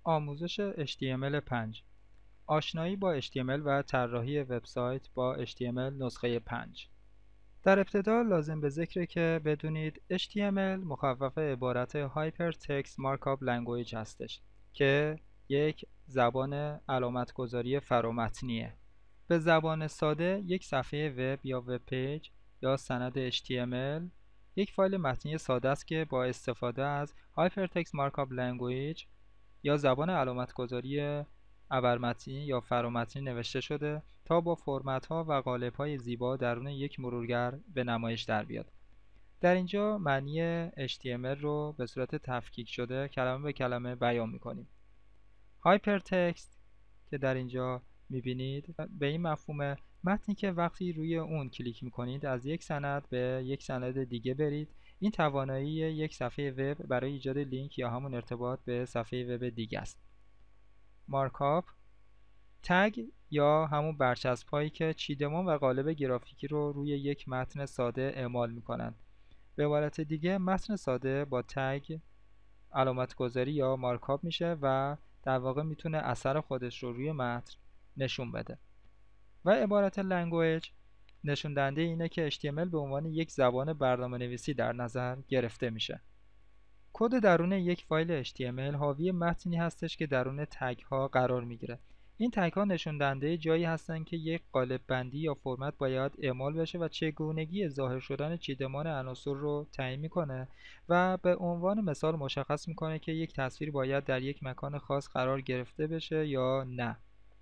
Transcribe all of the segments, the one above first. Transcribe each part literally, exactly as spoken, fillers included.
آموزش اچ تی ام ال پنج، آشنایی با اچ تی ام ال و طراحی وبسایت با اچ تی ام ال نسخه پنج. در ابتدا لازم به ذکره که بدونید اچ تی ام ال مخفف عبارت Hypertext Markup Language هستش که یک زبان علامتگذاری فرامتنیه. به زبان ساده یک صفحه وب یا وب پیج یا سند اچ تی ام ال یک فایل متنی ساده است که با استفاده از Hypertext Markup Language یا زبان علامتگذاری ابرمتنی یا فرامتنی نوشته شده تا با فرمت ها و قالب های زیبا درون یک مرورگر به نمایش در بیاد. در اینجا معنی اچ تی ام ال رو به صورت تفکیک شده کلمه به کلمه بیان میکنیم. هایپرتکست که در اینجا میبینید به این مفهوم متنی که وقتی روی اون کلیک میکنید از یک سند به یک سند دیگه برید. این توانایی یک صفحه وب برای ایجاد لینک یا همون ارتباط به صفحه وب دیگه است. مارکاپ، تگ یا همون برچسب هایی که چیدمان و قالب گرافیکی رو روی یک متن ساده اعمال میکنند. به عبارت دیگه متن ساده با تگ علامت گذاری یا مارکاپ میشه و در واقع میتونه اثر خودش رو روی متن نشون بده. و عبارت لنگویج نشون دهنده اینه که اچ تی ام ال به عنوان یک زبان برنامه نویسی در نظر گرفته میشه. کد درون یک فایل اچ تی ام ال حاوی متنی هستش که درون تگ ها قرار میگیره. این تگ ها نشون دهنده جایی هستن که یک قالب بندی یا فرمت باید اعمال بشه و چگونگی ظاهر شدن چیدمان عناصر رو تعیین میکنه و به عنوان مثال مشخص میکنه که یک تصویر باید در یک مکان خاص قرار گرفته بشه یا نه.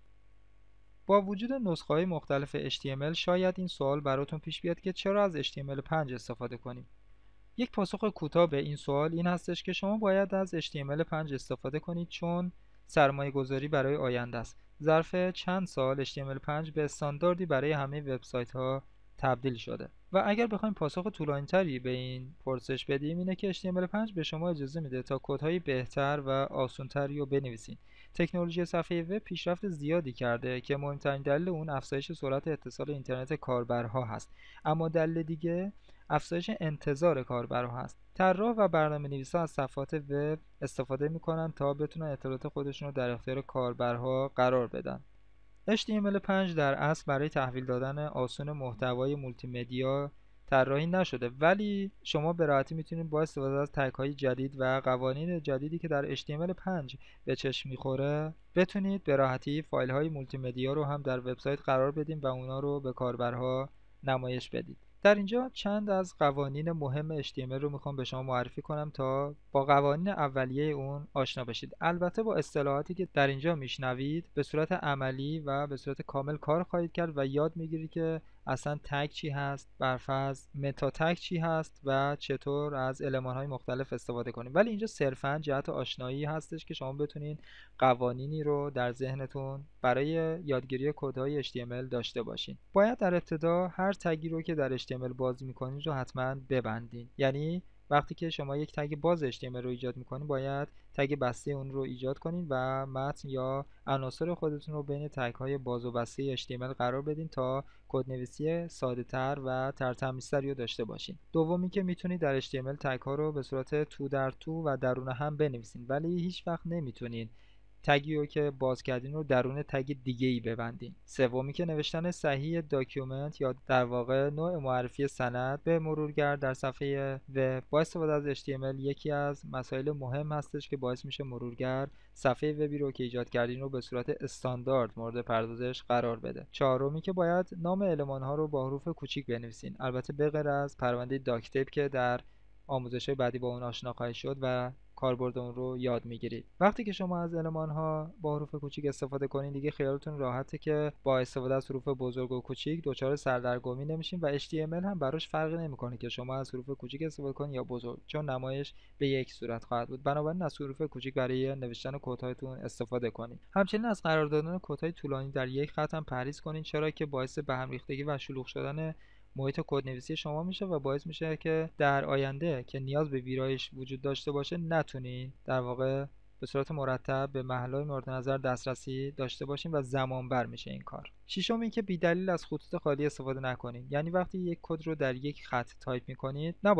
با وجود نسخه های مختلف اچ تی ام ال شاید این سوال براتون پیش بیاد که چرا از اچ تی ام ال پنج استفاده کنیم. یک پاسخ کوتاه به این سوال این هستش که شما باید از اچ تی ام ال پنج استفاده کنید چون سرمایه گذاری برای آینده است. ظرف چند سال اچ تی ام ال پنج به استانداردی برای همه وبسایت ها تبدیل شده و اگر بخوایم پاسخ طولانی‌تری به این پرسش بدیم اینه که اچ تی ام ال پنج به شما اجازه میده تا کدهای بهتر و آسان‌تری رو بنویسید. تکنولوژی صفحه وب پیشرفت زیادی کرده که مهمترین دلیل اون افزایش سرعت اتصال اینترنت کاربرها هست، اما دلیل دیگه افزایش انتظار کاربرها هست. طراح و برنامه‌نویسا از صفحات وب استفاده میکنن تا بتونن اطلاعات خودشون رو در اختیار کاربرها قرار بدن. اچ تی ام ال پنج در اصل برای تحویل دادن آسون محتوای مولتی مدیا طراحی نشده، ولی شما به راحتی میتونید با استفاده از تگ های جدید و قوانین جدیدی که در اچ تی ام ال پنج به چشم میخوره بتونید به راحتی فایل های مولتی مدیا رو هم در وبسایت قرار بدین و اونا رو به کاربرها نمایش بدید. در اینجا چند از قوانین مهم اچ تی ام ال رو میخوام به شما معرفی کنم تا با قوانین اولیه اون آشنا بشید. البته با اصطلاحاتی که در اینجا میشنوید به صورت عملی و به صورت کامل کار خواهید کرد و یاد میگیرید که اصلا تگ چی هست، برفرض متا تگ چی هست و چطور از المان‌های مختلف استفاده کنید. ولی اینجا صرفاً جهت آشنایی هستش که شما بتونید قوانینی رو در ذهنتون برای یادگیری کدهای اچ تی ام ال داشته باشین. باید در ابتدا هر تگی رو که در اچ تی ام ال باز می‌کنید رو حتماً ببندین. یعنی وقتی که شما یک تگ باز اچ تی ام ال رو ایجاد می‌کنید باید تگ بسته اون رو ایجاد کنید و متن یا عناصر خودتون رو بین تگ‌های باز و بسته اچ تی ام ال قرار بدین تا کدنویسی ساده‌تر و ترتمیزتری رو داشته باشین. دومی که میتونید در اچ تی ام ال تگ‌ها رو به صورت تو در تو و درون هم بنویسین، ولی هیچ وقت نمیتونین تگی رو که باز کردین رو درون تگ دیگه ای ببندین. سومی که نوشتن صحیح داکیومنت یا در واقع نوع معرفی سند به مرورگر در صفحه وب با استفاده از اچ تی ام ال یکی از مسائل مهم هستش که باعث میشه مرورگر صفحه وبی رو که ایجاد کردین رو به صورت استاندارد مورد پردازش قرار بده. چهارمی که باید نام المان ها رو با حروف کوچیک بنویسین، البته به غیر از پرونده داکتیپ که در آموزش‌های بعدی با اون آشنا خواهید شد و کاربرد اون رو یاد میگیرید. وقتی که شما از المان ها با حروف کوچیک استفاده کنید دیگه خیالتون راحته که با استفاده از حروف بزرگ و کوچیک دچار سردرگمی نمیشین و اچ تی ام ال هم براش فرقی نمیکنه که شما از حروف کوچیک استفاده کنید یا بزرگ، چون نمایش به یک صورت خواهد بود. بنابراین از حروف کوچیک برای نوشتن کدهاتون استفاده کنید. همچنین از قرار دادن کدهای طولانی در یک خط هم پرهیز کنید، چرا که باعث به هم ریختگی و شلوغ شدن محیط کدنویسی شما میشه و باعث میشه که در آینده که نیاز به ویرایش وجود داشته باشه نتونین در واقع به صورت مرتب به محلهای مورد نظر دسترسی داشته باشین و زمان بر میشه این کار. ششم این که بی دلیل از خطوط خالی استفاده نکنین. یعنی وقتی یک کد رو در یک خط تایپ میکنید نباید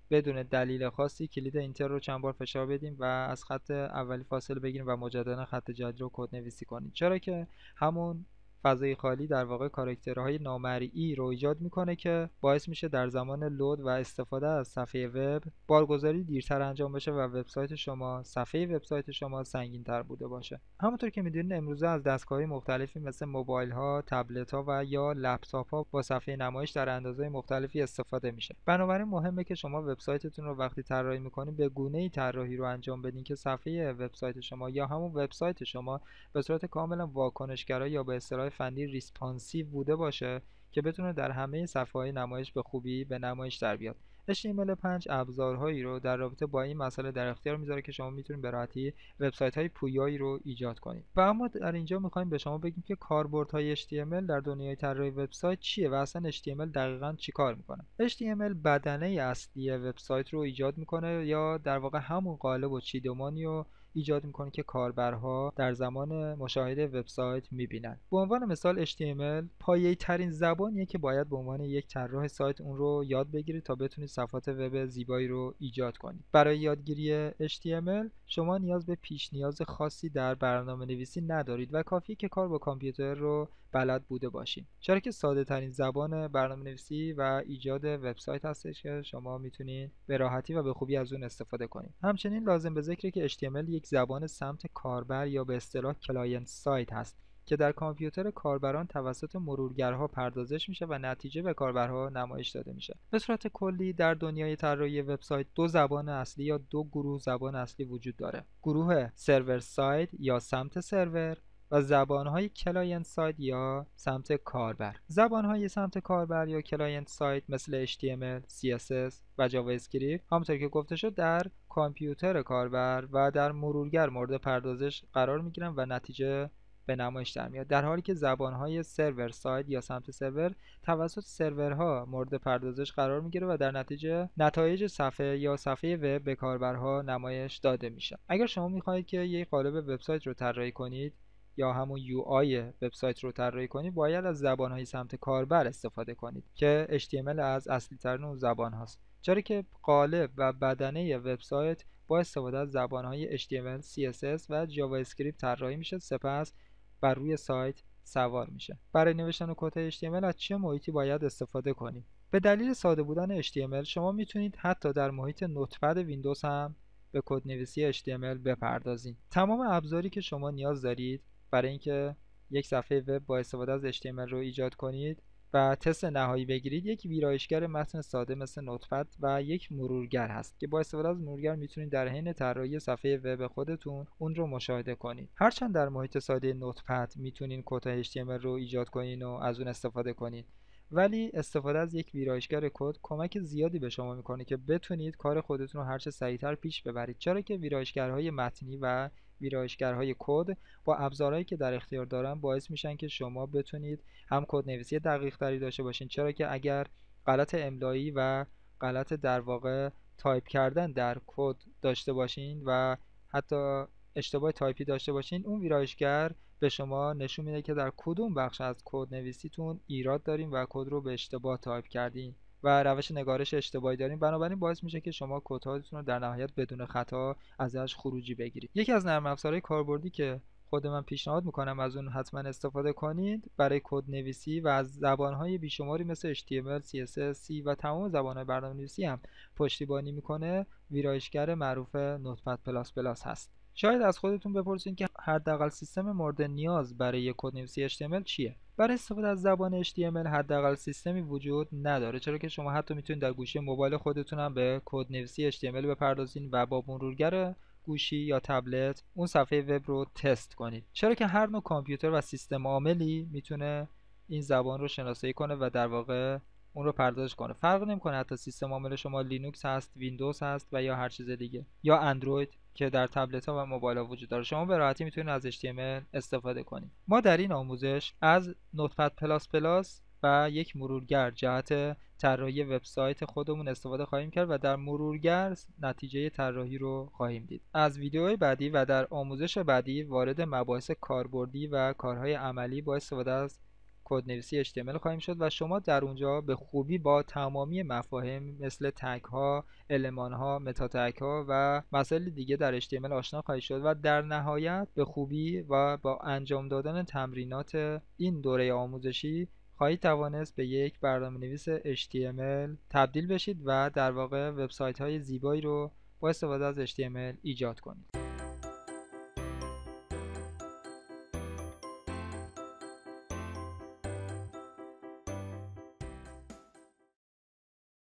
بدون دلیل خاصی کلید اینتر رو چند بار فشار بدیم و از خط اولی فاصله بگیریم و مجددا خط جدید رو کدنویسی کنیم، چرا که همون فضای خالی در واقع کاراکترهای نامرئی رو ایجاد میکنه که باعث میشه در زمان لود و استفاده از صفحه وب بارگذاری دیرتر انجام بشه و وبسایت شما، صفحه وبسایت شما سنگین‌تر بوده باشه. همونطور که میدونید امروزه از دستگاه‌های مختلفی مثل موبایل ها، تبلت ها و یا لپتاپ ها با صفحه نمایش در اندازه‌های مختلفی استفاده میشه. بنابراین مهمه که شما وبسایتتون رو وقتی طراحی میکنید به گونه‌ای طراحی رو انجام بدین که صفحه وبسایت شما یا همون وبسایت شما به صورت کاملا واکنشگرا یا به اصطلاح فنی ریسپانسیو بوده باشه که بتونه در همه صفحه‌های نمایش به خوبی به نمایش در بیاد. اچ تی ام ال پنج ابزارهایی رو در رابطه با این مسئله در اختیار میذاره که شما میتونید به راحتی وبسایت‌های پویایی رو ایجاد کنید. و اما در اینجا می‌خوایم به شما بگیم که کاربردهای اچ تی ام ال در دنیای طراحی وبسایت چیه و اصلا اچ تی ام ال دقیقاً چیکار می‌کنه. اچ تی ام ال بدنه اصلی وبسایت رو ایجاد می‌کنه یا در واقع همون قالب و چیدمانی رو ایجاد میکنه که کاربرها در زمان مشاهده وبسایت میبینن. به عنوان مثال اچ تی ام ال پایه‌ای ترین زبانیه که باید به عنوان یک طراح سایت اون رو یاد بگیرید تا بتونید صفحات وب زیبایی رو ایجاد کنید. برای یادگیری اچ تی ام ال شما نیاز به پیش نیاز خاصی در برنامه‌نویسی ندارید و کافیه که کار با کامپیوتر رو بلد بوده باشید. چرا که ساده ترین زبان برنامه‌نویسی و ایجاد وبسایت هستش که شما میتونید به راحتی و به خوبی از اون استفاده کنید. همچنین لازم به ذکره که اچ تی ام ال یک زبان سمت کاربر یا به اصطلاح کلاینت سایت هست که در کامپیوتر کاربران توسط مرورگرها پردازش میشه و نتیجه به کاربرها نمایش داده میشه. به صورت کلی در دنیای طراحی وبسایت دو زبان اصلی یا دو گروه زبان اصلی وجود داره. گروه سرور ساید یا سمت سرور و زبان‌های کلاینت ساید یا سمت کاربر. زبان‌های سمت کاربر یا کلاینت ساید مثل اچ تی ام ال، سی اس اس و جاوا اسکریپت همونطور که گفته شد در کامپیوتر کاربر و در مرورگر مورد پردازش قرار می‌گیرن و نتیجه به نمایش در میاد، در حالی که زبان‌های سرور ساید یا سمت سرور توسط سرورها مورد پردازش قرار میگیره و در نتیجه نتایج صفحه یا صفحه وب به کاربرها نمایش داده میشه. اگر شما می‌خواهید که یک قالب وبسایت رو طراحی کنید یا همون یو آی وبسایت رو طراحی کنید، باید از زبان‌های سمت کاربر استفاده کنید که اچ تی ام ال از اصلی ترین اون زبان هاست، چرا که قالب و بدنه وبسایت با استفاده از زبان‌های اچ تی ام ال، سی اس اس و جاوا اسکریپت طراحی میشه، سپس بر روی سایت سوار میشه. برای نوشتن کدهای اچ تی ام ال از چه محیطی باید استفاده کنیم؟ به دلیل ساده بودن اچ تی ام ال شما میتونید حتی در محیط نوتپد ویندوز هم به کدنویسی اچ تی ام ال بپردازید. تمام ابزاری که شما نیاز دارید برای اینکه یک صفحه وب با استفاده از اچ تی ام ال رو ایجاد کنید و تست نهایی بگیرید، یک ویرایشگر متن ساده مثل نوتپد و یک مرورگر هست که با استفاده از مرورگر میتونید در حین طراحی صفحه وب خودتون اون رو مشاهده کنید. هرچند در محیط ساده نوتپد میتونید کدهای اچ تی ام ال رو ایجاد کنید و از اون استفاده کنید، ولی استفاده از یک ویرایشگر کد کمک زیادی به شما میکنه که بتونید کار خودتون رو هرچه سریعتر پیش ببرید، چرا که ویرایشگرهای متنی و ویرایشگرهای کد با ابزارهایی که در اختیار دارن باعث میشن که شما بتونید هم کدنویسی دقیق تری داشته باشین، چرا که اگر غلط املایی و غلط در واقع تایپ کردن در کد داشته باشین و حتی اشتباه تایپی داشته باشین، اون ویرایشگر به شما نشون میده که در کدوم بخش از کد نویسیتون ایراد دارین و کد رو به اشتباه تایپ کردین و روش نگارش اشتباهی دارین. بنابراین باعث میشه که شما کدهاتون رو در نهایت بدون خطا ازش خروجی بگیرید. یکی از نرم افزارهای کاربردی که خود من پیشنهاد میکنم از اون حتما استفاده کنید برای کد نویسی و از زبانهای بیشماری مثل اچ تی ام ال، سی اس اس، C و تمام زبانهای برنامه‌نویسی هم پشتیبانی میکنه، ویرایشگر معروف نوتپد پلاس پلاس هست. شاید از خودتون بپرسید که حداقل سیستم مورد نیاز برای کدنویسی اچ تی ام ال چیه؟ برای استفاده از زبان اچ تی ام ال حداقل سیستمی وجود نداره، چرا که شما حتی میتونید در گوشی موبایل خودتون هم به کدنویسی اچ تی ام ال بپردازین و با مرورگر گوشی یا تبلت اون صفحه وب رو تست کنید، چرا که هر نوع کامپیوتر و سیستم عاملی میتونه این زبان رو شناسایی کنه و در واقع اون رو پردازش کنه. فرق نمیکنه حتی سیستم عامل شما لینوکس هست، ویندوز هست و یا هر چیز دیگه، یا اندروید که در تبلت ها و موبایل ها وجود داره. شما به راحتی میتونید از اچ تی ام ال استفاده کنید. ما در این آموزش از نوتپد پلاس پلاس و یک مرورگر جهت طراحی وبسایت خودمون استفاده خواهیم کرد و در مرورگر نتیجه طراحی رو خواهیم دید. از ویدیوهای بعدی و در آموزش بعدی وارد مباحث کاربردی و کارهای عملی با استفاده از کدنویسی اچ تی ام ال خواهیم شد و شما در اونجا به خوبی با تمامی مفاهیم مثل تگ ها، المان ها، متا تگ ها و مسائل دیگه در اچ تی ام ال آشنا خواهید شد و در نهایت به خوبی و با انجام دادن تمرینات این دوره آموزشی خواهید توانست به یک برنامه‌نویس اچ تی ام ال تبدیل بشید و در واقع وبسایت های زیبایی رو با استفاده از اچ تی ام ال ایجاد کنید.